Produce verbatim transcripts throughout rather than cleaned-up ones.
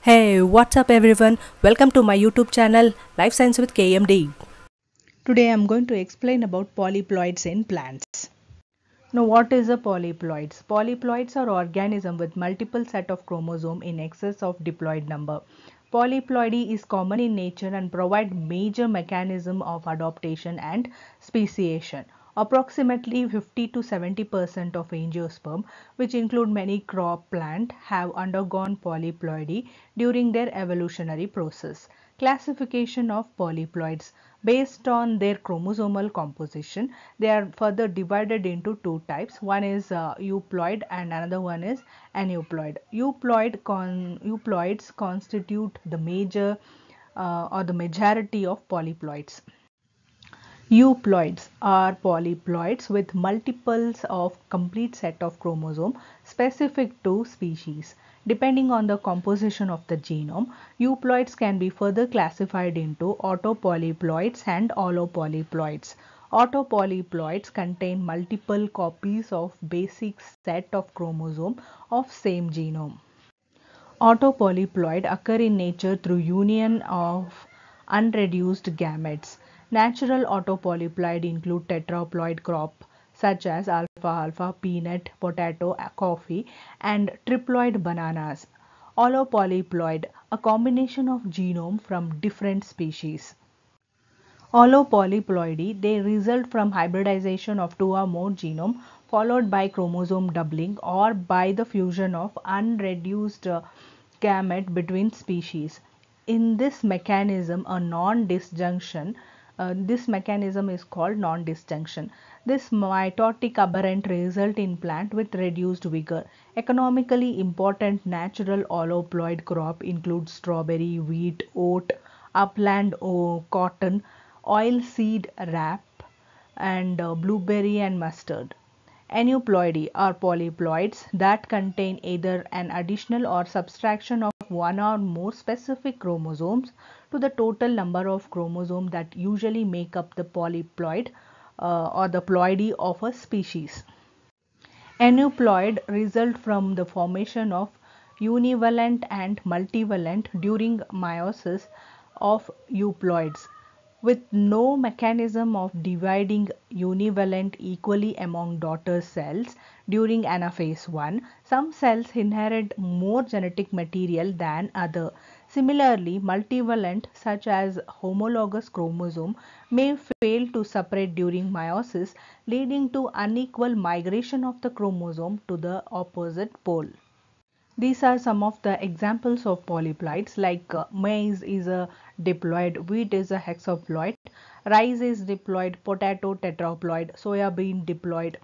Hey, what's up everyone? Welcome to my YouTube channel Life Science with K M D. Today I'm going to explain about polyploids in plants. Now what is a polyploids? Polyploids are organisms with multiple set of chromosomes in excess of diploid number. Polyploidy is common in nature and provide major mechanism of adaptation and speciation. Approximately fifty to seventy percent of angiosperm, which include many crop plant, have undergone polyploidy during their evolutionary process. Classification of polyploids. Based on their chromosomal composition, they are further divided into two types. One is uh, euploid and another one is aneuploid. Euploid con euploids constitute the major uh, or the majority of polyploids. Euploids are polyploids with multiples of complete set of chromosome specific to species. Depending on the composition of the genome, euploids can be further classified into autopolyploids and allopolyploids. Autopolyploids contain multiple copies of basic set of chromosome of same genome. Autopolyploid occur in nature through union of unreduced gametes. Natural autopolyploid include tetraploid crop such as alfalfa, peanut, potato, coffee, and triploid bananas. Allopolyploid, a combination of genome from different species. Allopolyploidy, they result from hybridization of two or more genome followed by chromosome doubling or by the fusion of unreduced uh, gamete between species. In this mechanism, a non-disjunction, uh, this mechanism is called non-disjunction. This mitotic aberrant result in plant with reduced vigor. Economically important natural alloploid crop include strawberry, wheat, oat, upland oh, cotton, oilseed rape, and uh, blueberry and mustard. Aneuploidy are polyploids that contain either an additional or subtraction of one or more specific chromosomes to the total number of chromosomes that usually make up the polyploid uh, or the ploidy of a species. Aneuploid result from the formation of univalent and multivalent during meiosis of euploids. With no mechanism of dividing univalent equally among daughter cells during anaphase one, some cells inherit more genetic material than other. Similarly, multivalent such as homologous chromosome may fail to separate during meiosis, leading to unequal migration of the chromosome to the opposite pole. These are some of the examples of polyploids, like uh, maize is a diploid, wheat is a hexaploid, rice is diploid, potato tetraploid, soya bean diploid.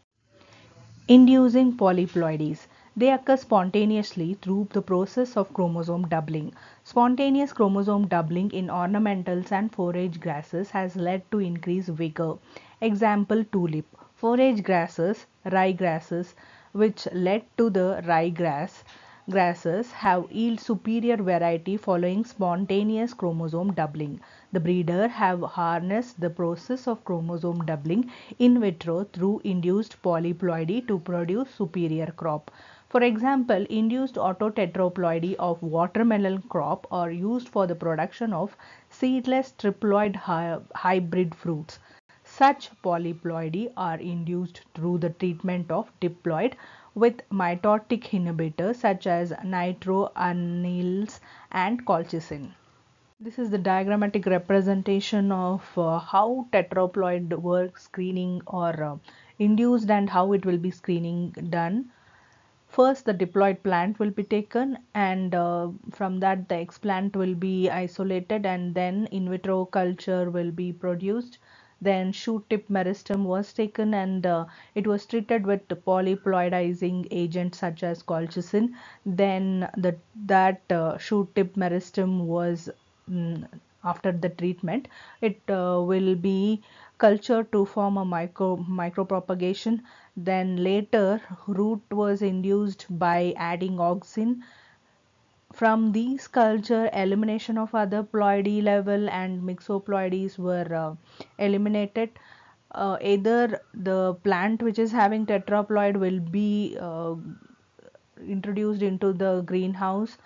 Inducing polyploidies. They occur spontaneously through the process of chromosome doubling. Spontaneous chromosome doubling in ornamentals and forage grasses has led to increased vigor. Example tulip. Forage grasses, rye grasses, which led to the ryegrass grasses have yield superior variety following spontaneous chromosome doubling. The breeder have harnessed the process of chromosome doubling in vitro through induced polyploidy to produce superior crop. For example, induced autotetraploidy of watermelon crop are used for the production of seedless triploid hy hybrid fruits. Such polyploidy are induced through the treatment of diploid with mitotic inhibitors such as nitroamyls and colchicine. This is the diagrammatic representation of uh, how tetraploid work screening or uh, induced and how it will be screening done. First, the diploid plant will be taken, and uh, from that the explant will be isolated, and then in vitro culture will be produced. Then shoot tip meristem was taken, and uh, it was treated with the polyploidizing agent such as colchicine. Then the that uh, shoot tip meristem was mm, after the treatment, it uh, will be cultured to form a micro micropropagation. Then later root was induced by adding auxin. From these culture, elimination of other ploidy level and mixoploidies were uh, eliminated. Uh, either the plant which is having tetraploid will be uh, introduced into the greenhouse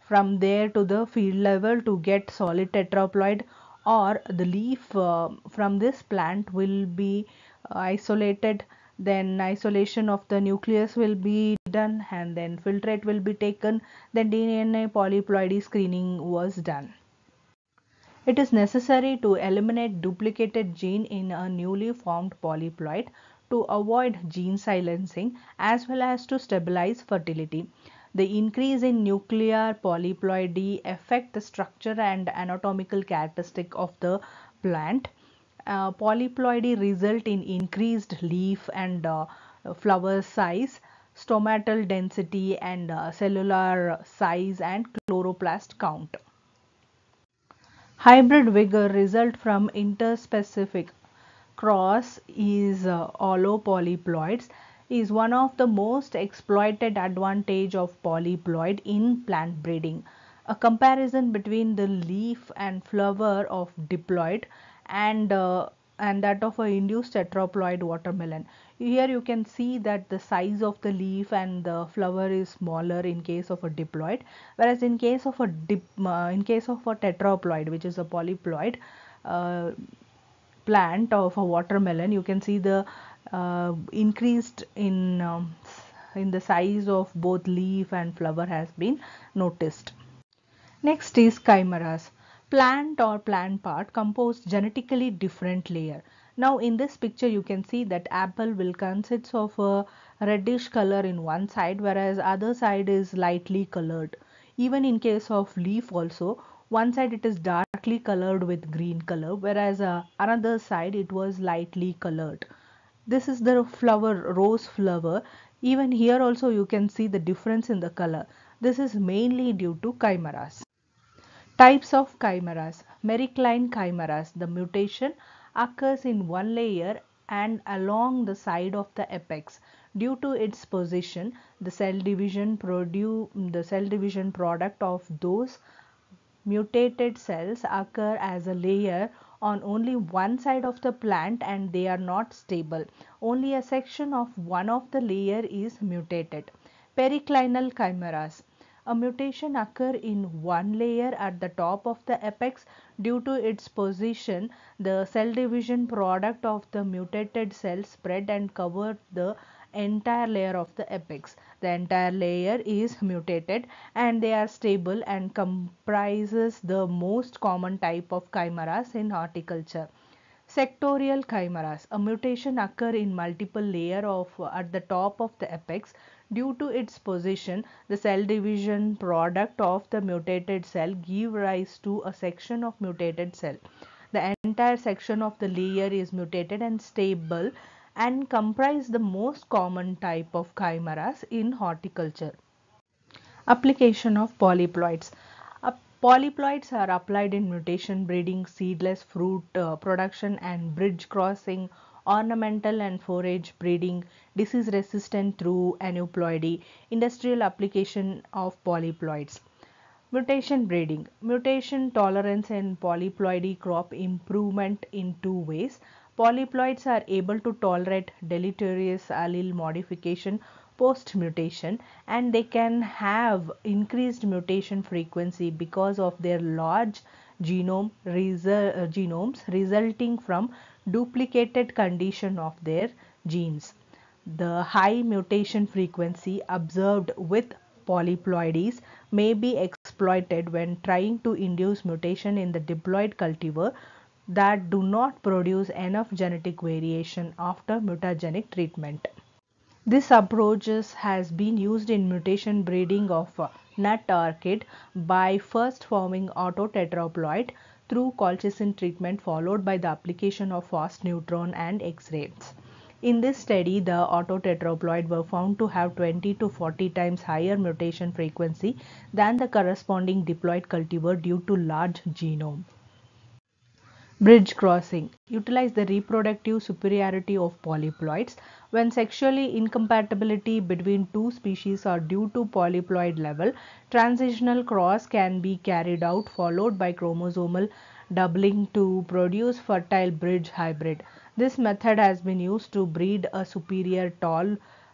from there to the field level to get solid tetraploid, or the leaf uh, from this plant will be uh, isolated, then isolation of the nucleus will be done, and then filtrate will be taken, then D N A polyploidy screening was done. It is necessary to eliminate duplicated gene in a newly formed polyploid to avoid gene silencing as well as to stabilize fertility. The increase in nuclear polyploidy affect the structure and anatomical characteristic of the plant. Uh, polyploidy result in increased leaf and uh, flower size, stomatal density, and uh, cellular size and chloroplast count. Hybrid vigor result from interspecific cross is uh, allopolyploids is one of the most exploited advantage of polyploid in plant breeding. A comparison between the leaf and flower of diploid and uh, and that of a induced tetraploid watermelon. Here you can see that the size of the leaf and the flower is smaller in case of a diploid, whereas in case of a dip, uh, in case of a tetraploid, which is a polyploid uh, plant of a watermelon, you can see the uh, increased in um, in the size of both leaf and flower has been noticed. Next is chimeras. Plant or plant part composed genetically different layer. Now in this picture you can see that apple will consist of a reddish color in one side, whereas other side is lightly colored. Even in case of leaf also, one side it is darkly colored with green color, whereas uh, another side it was lightly colored. This is the flower, rose flower. Even here also you can see the difference in the color. This is mainly due to chimeras. Types of chimeras. Mericline chimeras. The mutation occurs in one layer and along the side of the apex. Due to its position, the cell division produce the cell division product of those mutated cells occur as a layer on only one side of the plant and they are not stable. Only a section of one of the layer is mutated. Periclinal chimeras. A mutation occur in one layer at the top of the apex. Due to its position, the cell division product of the mutated cell spread and covered the entire layer of the apex. The entire layer is mutated and they are stable and comprises the most common type of chimeras in horticulture. Sectorial chimeras. A mutation occur in multiple layer of at the top of the apex. Due to its position, the cell division product of the mutated cell give rise to a section of mutated cell. The entire section of the layer is mutated and stable and comprise the most common type of chimeras in horticulture. Application of polyploids. Uh, polyploids are applied in mutation breeding, seedless fruit uh, production and bridge crossing, ornamental and forage breeding, disease resistant through aneuploidy, industrial application of polyploids. Mutation breeding. Mutation tolerance and polyploidy crop improvement in two ways. Polyploids are able to tolerate deleterious allele modification post mutation and they can have increased mutation frequency because of their large genome resu uh, genomes resulting from duplicated condition of their genes. The high mutation frequency observed with polyploidies may be exploited when trying to induce mutation in the diploid cultivar that do not produce enough genetic variation after mutagenic treatment. This approach has been used in mutation breeding of uh, nut orchid by first forming autotetraploid through colchicine treatment followed by the application of fast neutron and X-rays. In this study, the autotetraploid were found to have twenty to forty times higher mutation frequency than the corresponding diploid cultivar due to large genome. Bridge crossing. Utilize the reproductive superiority of polyploids. When sexually incompatibility between two species are due to polyploid level, transitional cross can be carried out followed by chromosomal doubling to produce fertile bridge hybrid. This method has been used to breed a superior tall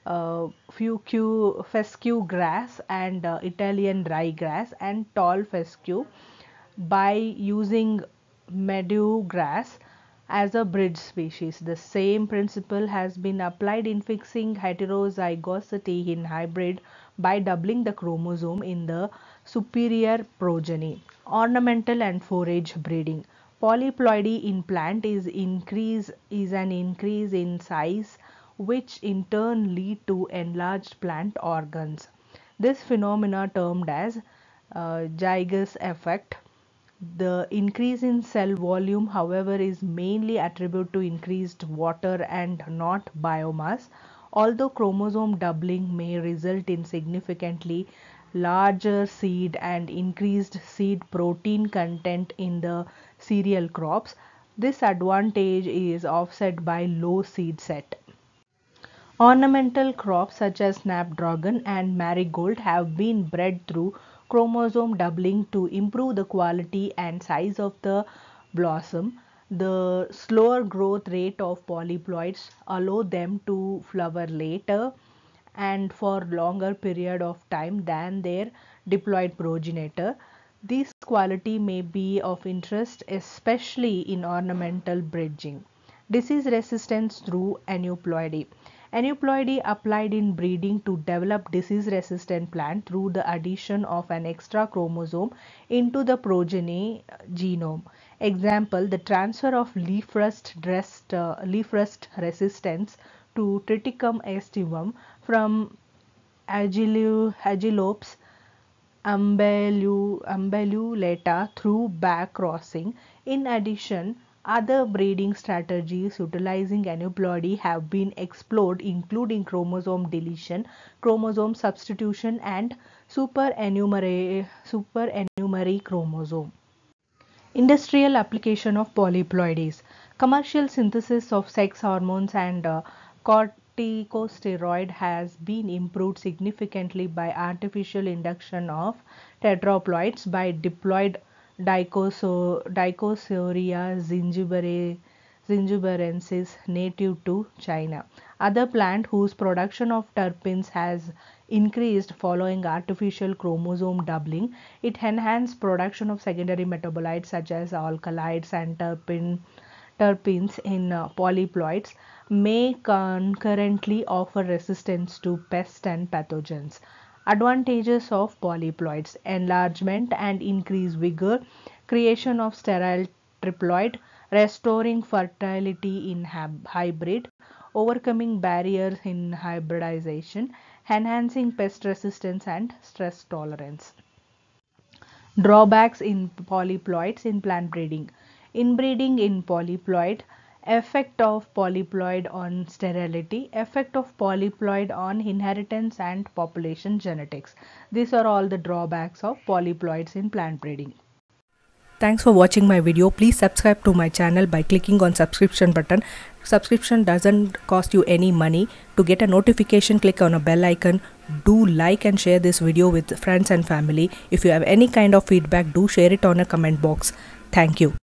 uh, fescue, fescue grass and uh, Italian ryegrass and tall fescue by using meadow grass as a bridge species. The same principle has been applied in fixing heterozygosity in hybrid by doubling the chromosome in the superior progeny. Ornamental and forage breeding. Polyploidy in plant is increase is an increase in size which in turn lead to enlarged plant organs. This phenomena termed as uh, Geiger's effect. The increase in cell volume, however, is mainly attributed to increased water and not biomass. Although chromosome doubling may result in significantly larger seed and increased seed protein content in the cereal crops, this advantage is offset by low seed set. Ornamental crops such as snapdragon and marigold have been bred through chromosome doubling to improve the quality and size of the blossom. The slower growth rate of polyploids allow them to flower later and for longer period of time than their diploid progenitor. This quality may be of interest especially in ornamental bridging. Disease resistance through aneuploidy. Aneuploidy applied in breeding to develop disease-resistant plant through the addition of an extra chromosome into the progeny genome. Example: the transfer of leaf rust, rest, uh, leaf rust resistance to Triticum aestivum from Agilops umbellulata through back crossing. In addition, other breeding strategies utilizing aneuploidy have been explored, including chromosome deletion, chromosome substitution, and superannumerary, superannumerary chromosome. Industrial application of polyploidies. Commercial synthesis of sex hormones and uh, corticosteroid has been improved significantly by artificial induction of tetraploids by diploid Dicosuria zingiberensis native to China. Other plant whose production of terpenes has increased following artificial chromosome doubling. It enhanced production of secondary metabolites such as alkaloids and terpene, terpenes in uh, polyploids may concurrently offer resistance to pests and pathogens. Advantages of polyploids: enlargement and increased vigor, creation of sterile triploid, restoring fertility in hybrid, overcoming barriers in hybridization, enhancing pest resistance and stress tolerance. Drawbacks in polyploids in plant breeding. Inbreeding in polyploid, effect of polyploid on sterility, effect of polyploid on inheritance and population genetics. These are all the drawbacks of polyploids in plant breeding. Thanks for watching my video. Please subscribe to my channel by clicking on subscription button. Subscription doesn't cost you any money. To get a notification, click on a bell icon. Do like and share this video with friends and family. If you have any kind of feedback, do share it on a comment box. Thank you.